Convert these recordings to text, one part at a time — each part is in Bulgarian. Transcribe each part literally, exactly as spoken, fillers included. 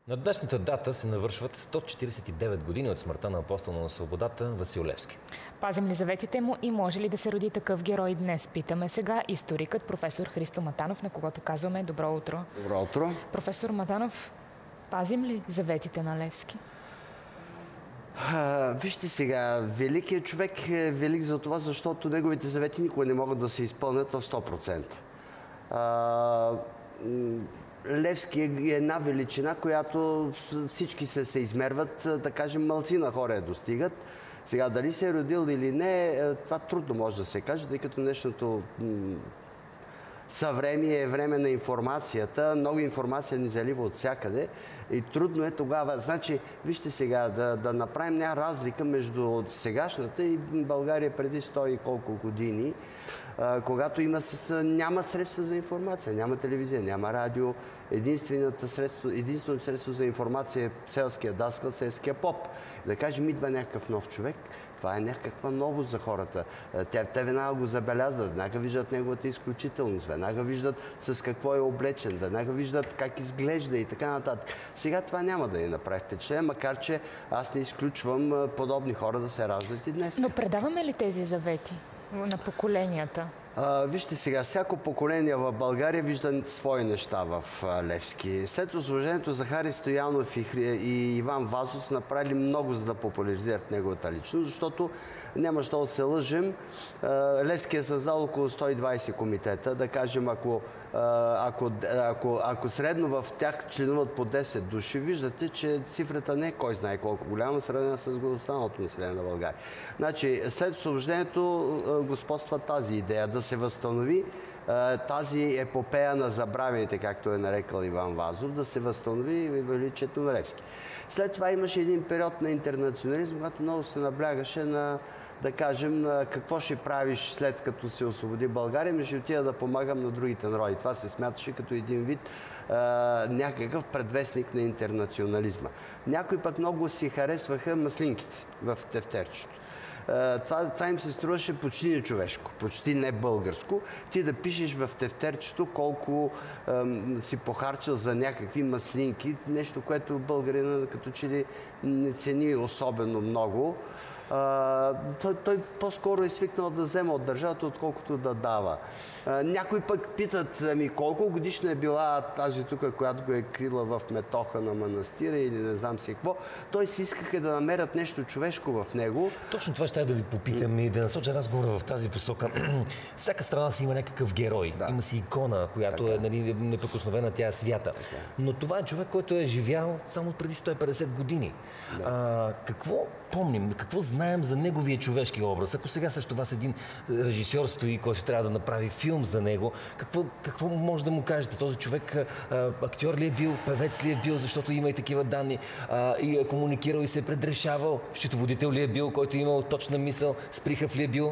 На днешната дата се навършват сто четиридесет и девет години от смъртта на апостола на свободата Васил Левски. Пазим ли заветите му и може ли да се роди такъв герой днес? Питаме сега историкът професор Христо Матанов, на когото казваме добро утро. Добро утро. Професор Матанов, пазим ли заветите на Левски? А, вижте сега, великият човек е велик за това, защото неговите завети никога не могат да се изпълнят в сто процента. А, Левски е една величина, която всички се, се измерват, да кажем, малцина хора я достигат. Сега, дали се е родил или не, това трудно може да се каже, тъй като днешното съвремие е време на информацията. Много информация ни залива от всякъде и трудно е тогава. Значи, вижте сега, да, да направим една разлика между сегашната и България преди сто и колко години, а, когато има, няма средства за информация, няма телевизия, няма радио. Единственото средство, единственото средство за информация е селския даскал, селския поп. Да кажем, идва някакъв нов човек, това е някаква новост за хората. Те, те веднага го забелязват, веднага виждат неговата изключителност, веднага виждат с какво е облечен, веднага виждат как изглежда и така нататък. Сега това няма да ни направи впечатление, макар че аз не изключвам подобни хора да се раждат и днес. Но предаваме ли тези завети на поколенията? А, вижте сега, всяко поколение в България вижда свои неща в а, Левски. След освобождението Захари Стоянов и, и Иван Вазов са направили много, за да популяризират неговата личност, защото няма що да се лъжим. А, Левски е създал около сто и двадесет комитета. Да кажем, ако, а, ако, ако, ако средно в тях членуват по десет души, виждате, че цифрата не е кой знае колко голяма, сравнена с останалото население на България. Значи, след освобождението господства тази идея да се възстанови тази епопея на забравените, както е нарекал Иван Вазов, да се възстанови величието на Левски. След това имаше един период на интернационализъм, когато много се наблягаше на, да кажем, на какво ще правиш след като се освободи България, ми ще отида да помагам на другите народи. Това се смяташе като един вид а, някакъв предвестник на интернационализма. Някои пък много си харесваха маслинките в тефтерчето. Това, това им се струваше почти не човешко, почти не българско. Ти да пишеш в тефтерчето колко ем, си похарчал за някакви маслинки, нещо, което българина като че ли не цени особено много. А, той, той по-скоро е свикнал да взема от държавата, отколкото да дава. А, някои пък питат, ами колко годишна е била тази тук, която го е крила в метоха на манастира или не знам си какво. Той си искаха да намерят нещо човешко в него. Точно това ще да ви попитам и да насоча разговора в тази посока. Всяка страна си има някакъв герой. Да. Има си икона, която така е, нали, неприкосновена, тя е свята. Така. Но това е човек, който е живял само преди сто и петдесет години. Да. А, какво помним, какво знаем за неговия човешки образ? Ако сега срещу вас един режисьор стои, който трябва да направи филм за него, какво, какво може да му кажете? Този човек а, актьор ли е бил, певец ли е бил, защото има и такива данни, а, и е комуникирал и се е предрешавал, счетоводител ли е бил, който е имал точна мисъл, сприхав ли е бил?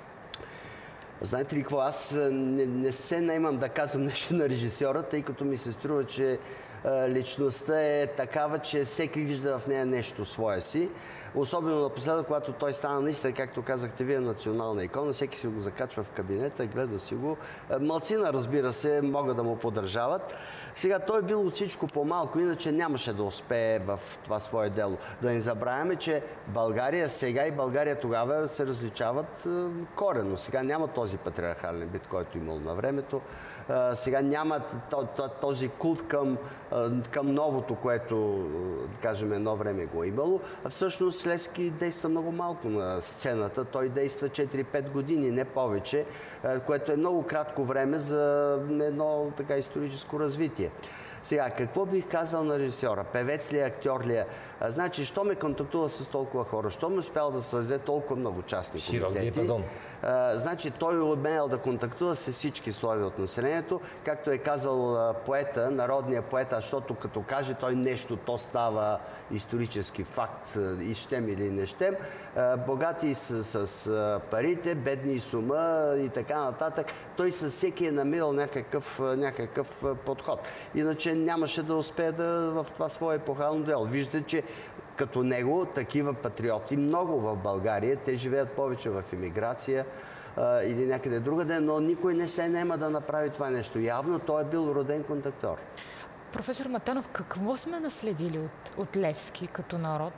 Знаете ли какво? Аз не, не се наемам да казвам нещо на режисьора, тъй като ми се струва, че а, личността е такава, че всеки вижда в нея нещо свое си. Особено напоследък, когато той стана наистина, както казахте вие, национална икона, всеки си го закачва в кабинета, гледа си го. Малцина, разбира се, могат да му поддържават. Сега той е бил от всичко по-малко, иначе нямаше да успее в това свое дело. Да не забравяме, че България сега и България тогава се различават коренно. Сега няма този патриархален бит, който имал на времето. Сега няма този култ към, към новото, което, да кажем, едно време го е имало. А всъщност Левски действа много малко на сцената. Той действа четири-пет години, не повече, което е много кратко време за едно така историческо развитие. Сега, какво бих казал на режисьора? Певец ли е, актьор ли е? А, значи, що ме контактува с толкова хора? Що ме успял да създаде толкова много частни комитети? Широк диапазон. А, значи, той е умел да контактува с всички слоеве от населението. Както е казал а, поета, народния поет, защото като каже той нещо, то става исторически факт, и щем или не щем. А, богати с, с а, парите, бедни с ума и така нататък. Той със всеки е намирал някакъв, някакъв подход. Иначе нямаше да успее да, в това свое епохално дело. Виждате, че като него такива патриоти много в България, те живеят повече в емиграция а, или някъде другаде, но никой не се наема да направи това нещо. Явно той е бил роден контактор. Професор Матанов, какво сме наследили от, от Левски като народ?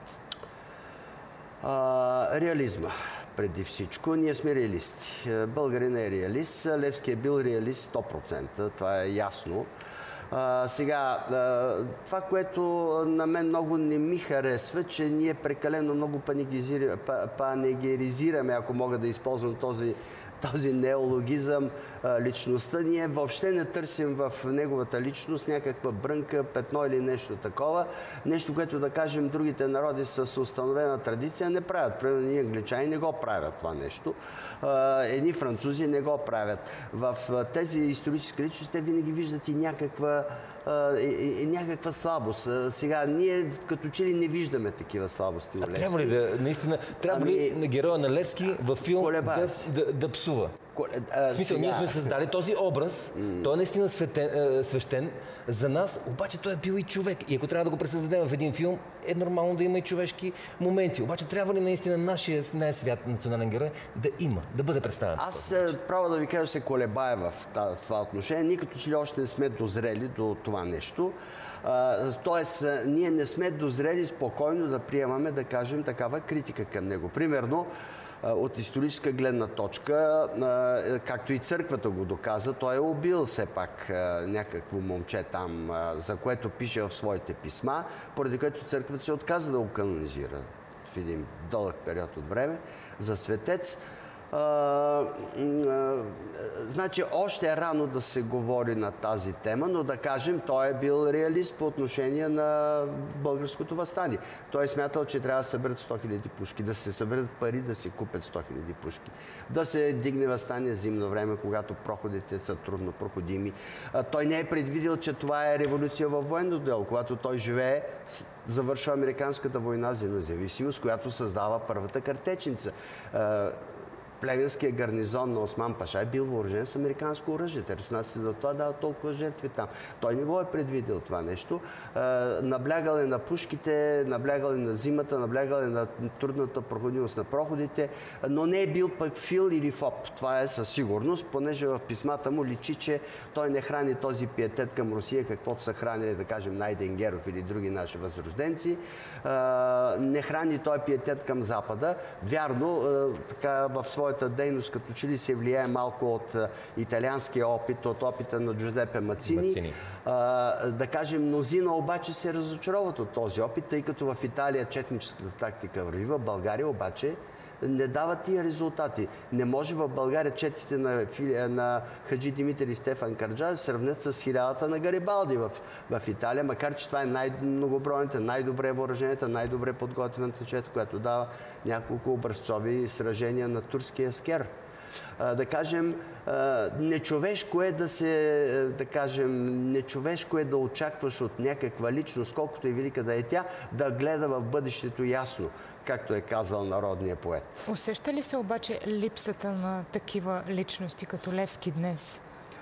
А, реализма, преди всичко. Ние сме реалисти. Българин е реалист. Левски е бил реалист сто процента. Това е ясно. А, сега, а, това, което на мен много не ми харесва, че ние прекалено много панегеризираме, ако мога да използвам този, този неологизъм, личността. Ние въобще не търсим в неговата личност някаква брънка, петно или нещо такова. Нещо, което, да кажем, другите народи с установена традиция не правят. Примерно ние англичани не го правят това нещо. Едни французи не го правят. В тези исторически личности те винаги виждат и някаква И, и някаква слабост. Сега, ние като че ли не виждаме такива слабости у Левски. Трябва ли да, наистина, трябва ами, ли на героя на Левски във филм да, да, да псува? В смисъл, сега... ние сме създали този образ, mm. той е наистина светен, свещен за нас, обаче той е бил и човек. И ако трябва да го пресъздадем в един филм, е нормално да има и човешки моменти. Обаче трябва ли наистина нашия най-свят национален герой да има, да бъде представен? Аз право да ви кажа, се колебая в това отношение. Ние като че ли още не сме дозрели до това нещо. Тоест, ние не сме дозрели спокойно да приемаме, да кажем, такава критика към него. Примерно, от историческа гледна точка, както и църквата го доказа, той е убил все пак някакво момче там, за което пише в своите писма, поради което църквата се отказа да го канонизира в един дълъг период от време за светец. А, а, значи, още е рано да се говори на тази тема, но да кажем, той е бил реалист по отношение на българското въстание. Той е смятал, че трябва да съберат сто хиляди пушки, да се съберат пари, да се купят сто хиляди пушки, да се дигне въстание зимно време, когато проходите са трудно проходими. А, той не е предвидил, че това е революция във военно дело, когато той живее, завършва Американската война за независимост, която създава първата картечница. Плевенския гарнизон на Осман Паша е бил въоръжен с американско оръжие. Те руснаците се за това дават толкова жертви там. Той не го е предвидил това нещо. Наблягал е на пушките, наблягал е на зимата, наблягал е на трудната проходимост на проходите, но не е бил пък фил или фоп. Това е със сигурност, понеже в писмата му личи, че той не храни този пиетет към Русия, каквото са хранили, да кажем, Найден Геров или други наши възрожденци. Не храни той пиетет към Запада. Вярно, така в своята дейност като че ли се влияе малко от италианския опит, от опита на Джузепе Мацини. Мацини. А, да кажем, мнозина обаче се разочароват от този опит, тъй като в Италия четническата тактика върви, в България обаче не дават тия резултати. Не може в България четите на, на Хаджи Димитър и Стефан Караджа да се сравнят с хилядата на Гарибалди в, в Италия, макар че това е най-многобройната, най-добре въоръжената, най-добре подготвената чета, която дава няколко образцови сражения на турския скер. А, да кажем, а, нечовешко е да се, да кажем, нечовешко е да очакваш от някаква личност, колкото и велика да е тя, да гледа в бъдещето ясно, както е казал народният поет. Усеща ли се обаче липсата на такива личности като Левски днес?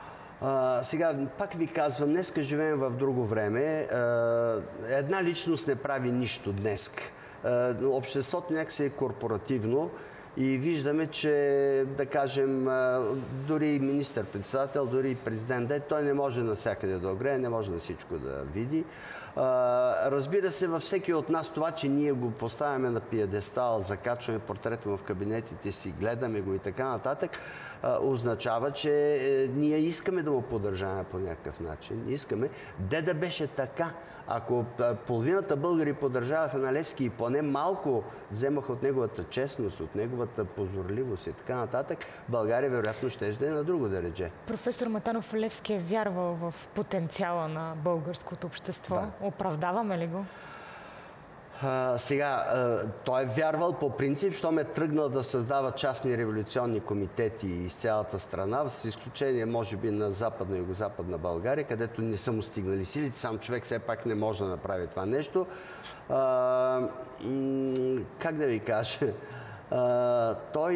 А, сега, пак ви казвам, днеска живеем в друго време. А, една личност не прави нищо днес. А, обществото някакси е корпоративно и виждаме, че, да кажем, дори министър-председател, дори и президент, той не може навсякъде да огрее, не може на всичко да види. Разбира се, във всеки от нас това, че ние го поставяме на пиедестал, закачваме портрета му в кабинетите си, гледаме го и така нататък, означава, че ние искаме да го поддържаваме по някакъв начин. Искаме. Де да беше така? Ако половината българи поддържаваха на Левски и поне малко вземаха от неговата честност, от неговата позорливост и така нататък, България вероятно ще да е на друго да реже. Професор Матанов, Левски е вярвал в потенциала на българското общество. Да. Оправдаваме ли го? А, сега, а, той е вярвал по принцип, щом е тръгнал да създава частни революционни комитети из цялата страна, с изключение, може би, на западна и югозападна България, където не са му стигнали силите, сам човек все пак не може да направи това нещо. А, как да ви кажа? А, той...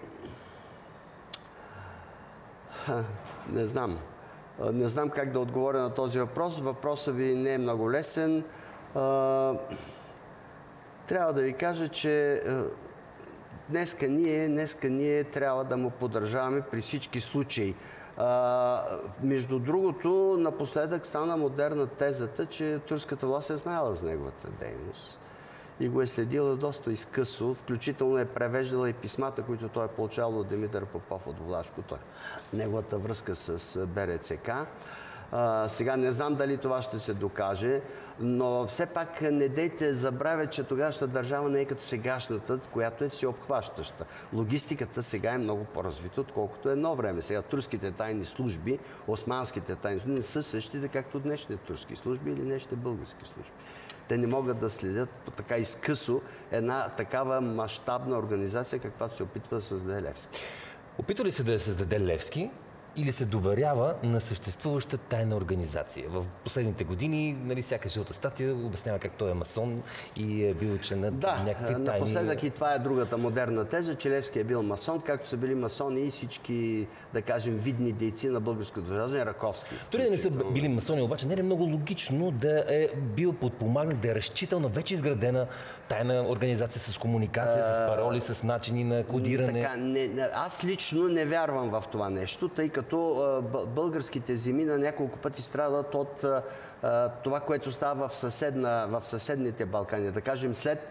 Ха, не знам. Не знам как да отговоря на този въпрос. Въпросът ви не е много лесен. А, Трябва да ви кажа, че днеска ние, днеска ние трябва да му поддържаваме при всички случаи. А, между другото, напоследък стана модерна тезата, че турската власт е знаела за неговата дейност и го е следила доста изкъсо, включително е превеждала и писмата, които той е получавал от Димитър Попов от Влашко, той, неговата връзка с БРЦК. А, сега не знам дали това ще се докаже, но все пак не дейте забравя, че тогавашната държава не е като сегашната, която е всеобхващаща. Логистиката сега е много по-развита, отколкото едно време. Сега турските тайни служби, османските тайни служби не са същите, както днешните турски служби или днешните български служби. Те не могат да следят по така изкъсо една такава мащабна организация, каквато се опитва да създаде Левски. Опитва ли се да я създаде Левски или се доверява на съществуваща тайна организация? В последните години, нали, всяка жълта статия обяснява как той е масон и е бил членът да, на някакви тайни... Да, напоследък и това е другата модерна теза, че Левски е бил масон, както са били масони и всички, да кажем, видни дейци на българското държавно, Раковски. Дори не са били масони, обаче не е много логично да е бил подпомагнат, да е разчитал на вече изградена тайна организация с комуникация, с пароли, с начини на кодиране? Така, не, аз лично не вярвам в това нещо, тъй като българските земи на няколко пъти страдат от това, което става в, съседна, в съседните Балкани. Да кажем, след,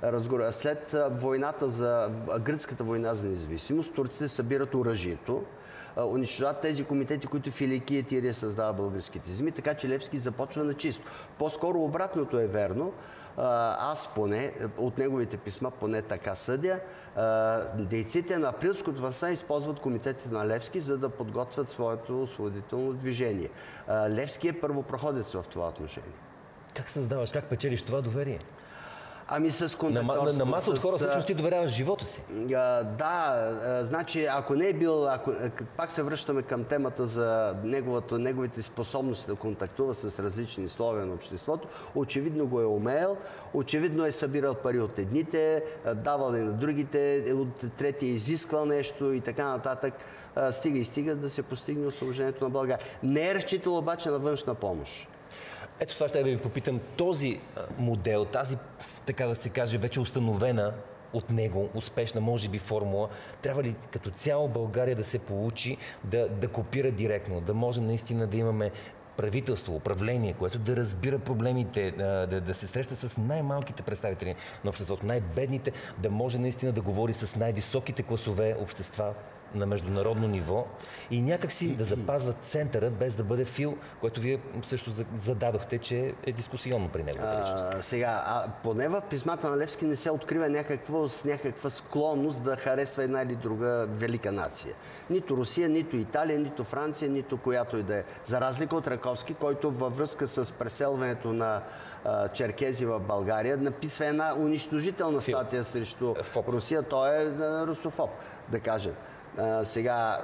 след войната за гръцката война за независимост, турците събират оръжието, унищожават тези комитети, които в Иликия Тирия създава българските земи, така че Левски започва на чисто. По-скоро обратното е верно. Аз поне, от неговите писма поне така съдя, дейците на Априлското въстание използват комитетите на Левски, за да подготвят своето освободително движение. Левски е първопроходец в това отношение. Как създаваш, как печелиш това доверие? Ами с контакторство. На, на, на маса от хора всъщност ти доверяваш живота си. А, да, а, значи ако не е бил, ако, пак се връщаме към темата за неговото, неговите способности да контактува с различни слоеве на обществото, очевидно го е умеел, очевидно е събирал пари от едните, давал и на другите, от третия изисквал нещо и така нататък. А, стига и стига да се постигне освобождението на България. Не е разчитал обаче на външна помощ. Ето това ще да ви попитам. Този модел, тази, така да се каже, вече установена от него, успешна, може би, формула, трябва ли като цяло България да се получи да, да копира директно, да можем наистина да имаме правителство, управление, което да разбира проблемите, да, да се среща с най-малките представители на обществото, най-бедните, да може наистина да говори с най-високите класове общества на международно ниво и някакси да запазват центъра, без да бъде Фил, което вие също зададохте, че е дискусионно при него. А, сега, а, поне в писмата на Левски не се открива някаква, някаква склонност да харесва една или друга велика нация. Нито Русия, нито Италия, нито Франция, нито която и да е. За разлика от Раковски, който във връзка с преселването на а, черкези в България написва една унищожителна статия срещу Русия. Той е а, русофоб, да кажем. А, сега,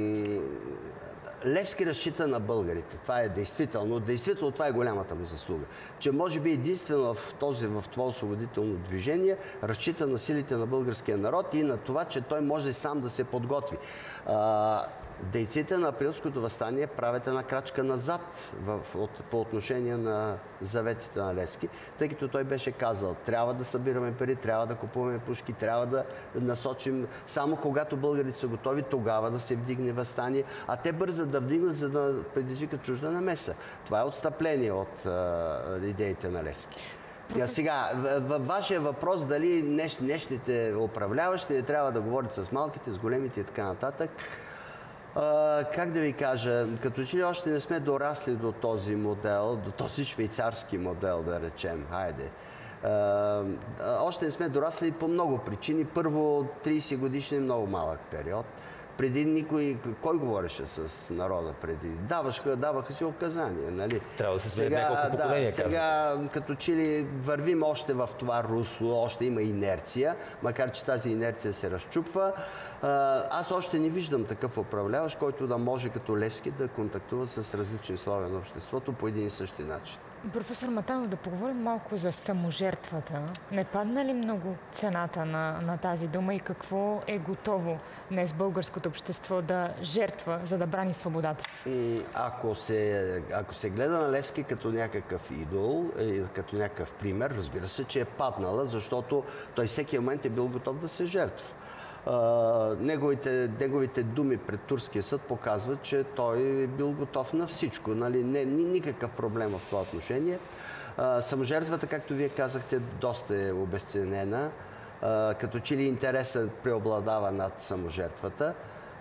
Левски разчита на българите. Това е действително. Действително това е голямата му заслуга. Че може би единствено в, този, в това освободително движение разчита на силите на българския народ и на това, че той може сам да се подготви. А, дейците на Априлското въстание правят една крачка назад в, от, по отношение на заветите на Левски, тъй като той беше казал, трябва да събираме пари, трябва да купуваме пушки, трябва да насочим, само когато българите са готови, тогава да се вдигне въстание, а те бързат да вдигнат, за да предизвикат чужда намеса. Това е отстъпление от а, идеите на Левски. А сега, във вашия въпрос дали днеш, днешните управляващи не трябва да говорят с малките, с големите и така нататък, Uh, как да ви кажа, като че ли още не сме дорасли до този модел, до този швейцарски модел, да речем, хайде. Uh, още не сме дорасли по много причини. Първо, трийсет годишен е много малък период. Преди никой... Кой говореше с народа преди? Даваха, даваха си указания, нали? Трябва да се след няколко поколения, да, сега, като че ли вървим още в това русло, още има инерция, макар че тази инерция се разчупва. Аз още не виждам такъв управляващ, който да може като Левски да контактува с различни слоеве на обществото по един и същи начин. Професор Матанов, да поговорим малко за саможертвата. Не падна ли много цената на, на тази дума и какво е готово днес българското общество да жертва, за да брани свободата си? Ако се, ако се гледа на Левски като някакъв идол, като някакъв пример, разбира се, че е паднала, защото той всеки момент е бил готов да се жертва. неговите, неговите думи пред турския съд показват, че той е бил готов на всичко. Нали? Не, никакъв проблем в това отношение. Саможертвата, както вие казахте, доста е обезценена. Като че ли интересът преобладава над саможертвата.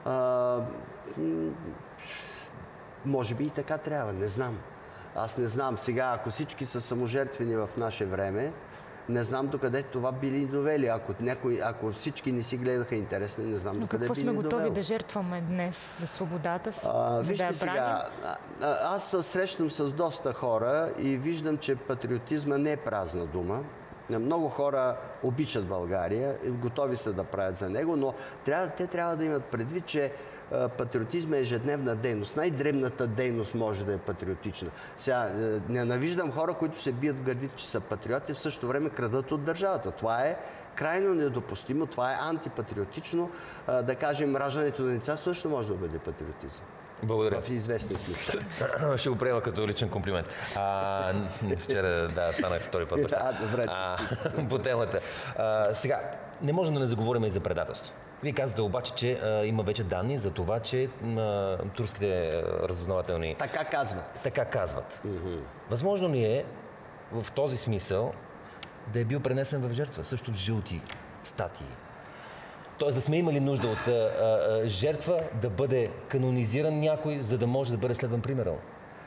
Може би и така трябва, не знам. Аз не знам. Сега, ако всички са саможертвени в наше време, не знам докъде това били довели. Ако, някой, ако всички не си гледаха интересни, не знам докъде били довели. Но какво сме готови да жертваме днес за свободата си? А, за вижте да я сега, а, аз се срещам с доста хора и виждам, че патриотизма не е празна дума. Много хора обичат България и готови са да правят за него, но трябва, те трябва да имат предвид, че патриотизма е ежедневна дейност. Най-дребната дейност може да е патриотична. Сега, ненавиждам хора, които се бият в гърдите, че са патриоти, в същото време крадат от държавата. Това е крайно недопустимо, това е антипатриотично. Да кажем, раждането на деца също може да бъде патриотизъм. Благодаря. В известен смисъл. Ще го приема като личен комплимент. А, вчера, да, станах втори път баща. Да, добре. А, по темата. А, сега, не можем да не заговорим и за предателство. Вие казвате обаче, че а, има вече данни за това, че а, турските разузнавателни... Така казват. Така казват. Mm-hmm. Възможно ли е в този смисъл да е бил пренесен в жертва, също в жълти статии? Тоест да сме имали нужда от а, а, жертва, да бъде канонизиран някой, за да може да бъде следван примерно?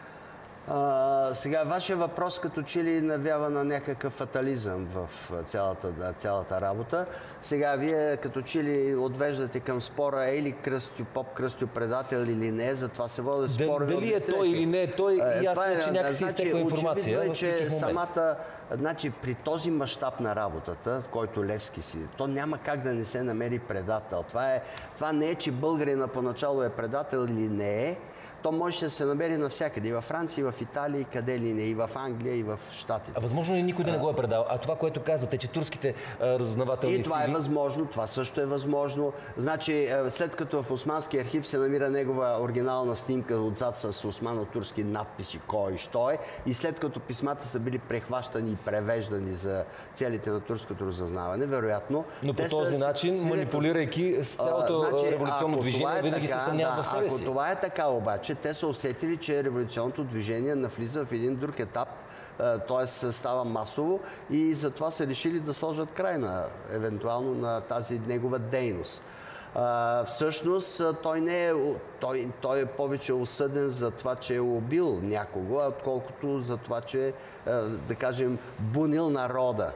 А, сега, вашия въпрос като че ли навява на някакъв фатализъм в цялата, цялата работа. Сега, вие като че ли отвеждате към спора е ли Кръстю Поп, Кръстю предател или не, затова се води спор. Дали е той или не е той, и ясно е, че някакси изтекла информация. Очевидно е, че самата, значи, при този мащаб на работата, който Левски си, то няма как да не се намери предател. Това, е, това не е, че българина поначало е предател или не е. То може да се намери навсякъде. И във Франция, и в Италия, и къде ли не, и в Англия, и в Щатите. А възможно ли никой да не го е предал? А това, което казвате, че турските а, разузнавателни сили... И това е възможно, това също е възможно. Значи, след като в Османския архив се намира негова оригинална снимка отзад с османо-турски надписи, кой и що е, и след като писмата са били прехващани и превеждани за целите на турското разузнаване, вероятно... Но по този са, начин, си, манипулирайки с цялото значи, революционно движение, е винаги така, се съмняват да, в себе си. Ако това е така обаче, те са усетили, че революционното движение навлиза в един друг етап, т.е. става масово и затова са решили да сложат край на, евентуално на тази негова дейност. А, всъщност той, не е, той, той е повече осъден за това, че е убил някого, отколкото за това, че, да кажем, бунил народа.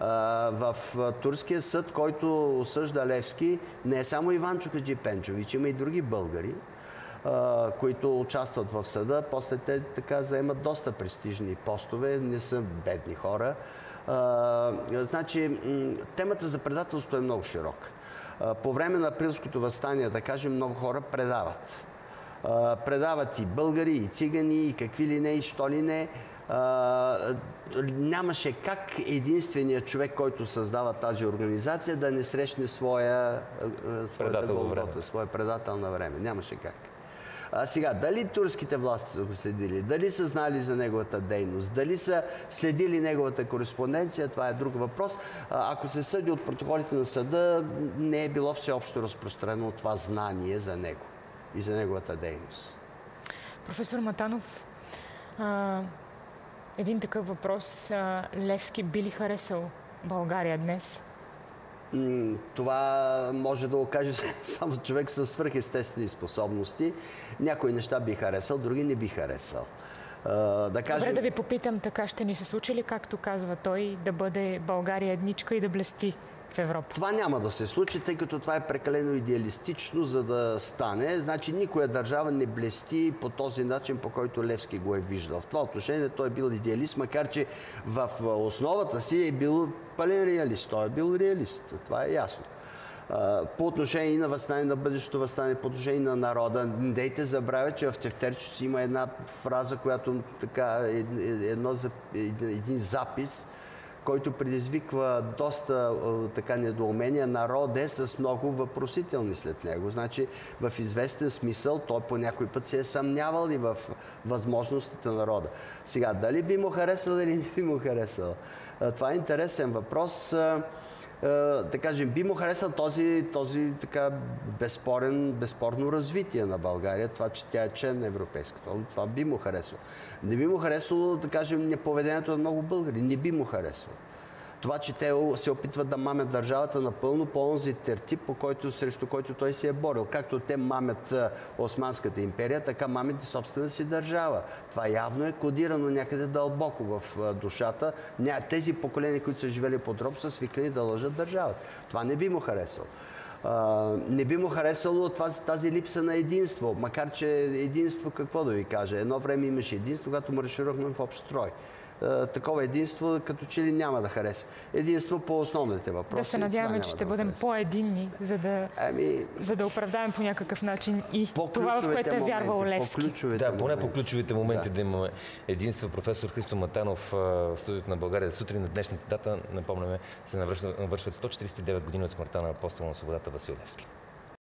В турския съд, който осъжда Левски, не е само Иванчо Хаджипенчович, има и други българи, които участват в съда. После те така заемат доста престижни постове, не са бедни хора. А, значи, темата за предателство е много широка. По време на априлското въстание, да кажем, много хора предават. А, предават и българи, и цигани, и какви ли не, и що ли не. А, нямаше как единственият човек, който създава тази организация, да не срещне своя, своята голгота, своя предател на време. Нямаше как. А сега, дали турските власти са го следили, дали са знали за неговата дейност, дали са следили неговата кореспонденция, това е друг въпрос. А, ако се съди от протоколите на съда, не е било всеобщо разпространено това знание за него и за неговата дейност. Професор Матанов, а, един такъв въпрос. А, Левски би ли харесал България днес? Това може да го каже само човек със свръхестествени способности. Някои неща би харесал, други не би харесал. Да кажем... Добре, да ви попитам, така ще ни се случи ли, както казва той, да бъде България едничка и да блести в Европа? Това няма да се случи, тъй като това е прекалено идеалистично, за да стане. Значи никоя държава не блести по този начин, по който Левски го е виждал. В това отношение той е бил идеалист, макар че в основата си е бил пълен реалист. Той е бил реалист. Това е ясно. По отношение и на въстание, на бъдещето въстание, по отношение на народа, не дейте забравя, че в тефтерчето си има една фраза, която така, едно, един запис, който предизвиква доста така недоумения. Народ е с много въпросителни след него. Значи, в известен смисъл, той по някой път се е съмнявал и в възможностите на народа. Сега, дали би му харесал или не би му харесал? Това е интересен въпрос. да кажем, би му харесал този, този така безспорен, безспорно развитие на България, това, че тя е член на Европейската. Това би му харесало. Не би му харесало, да кажем, неповедението на много българи. Не би му харесало. Това, че те се опитват да мамят държавата напълно по онзи тертип, по който, срещу който той се е борил. Както те мамят Османската империя, така мамят и собствена си държава. Това явно е кодирано някъде дълбоко в душата. Тези поколения, които са живели под роб, са свикнали да лъжат държавата. Това не би му харесало. Uh, не би му харесало тази, тази липса на единство, макар че единство, какво да ви кажа, едно време имаше единство, когато марширахме в общ строй. Uh, такова единство, като че ли няма да хареса. Единство по основните въпроси. Да се надяваме, че ще да бъдем по-единни, за да, ами... за да оправдаем по някакъв начин и това, в което е вярвал Левски. Да, поне по ключовите моменти да. да имаме единство. Професор Христо Матанов в студиото на България сутрин на днешната дата, напомняме, се навършват сто четиридесет и девет години от смъртта на апостола на свободата Васил Левски.